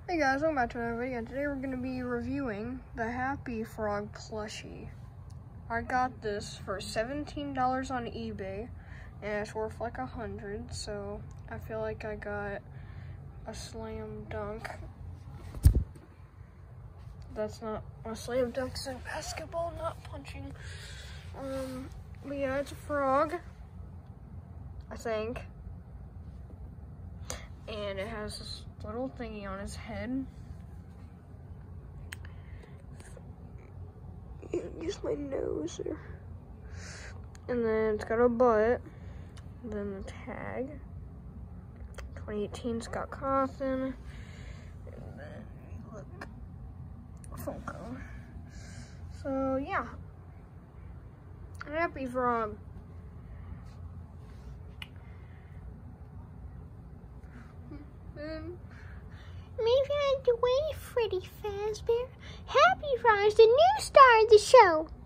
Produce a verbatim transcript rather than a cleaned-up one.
Hey guys, welcome back to another video. Today we're going to be reviewing the Happy Frog plushie. I got this for seventeen dollars on eBay, and it's worth like a hundred, so I feel like I got a slam dunk. That's not a slam dunk, it's in basketball, not punching. Um, but yeah, it's a frog, I think. And it has this little thingy on his head. Use my nose there. And then it's got a butt. Then the tag. twenty eighteen Scott Cawthon. And then look, Foco. So yeah, Happy Frog. Um, Maybe I like to wait, Freddy Fazbear. Happy Frog is the new star of the show.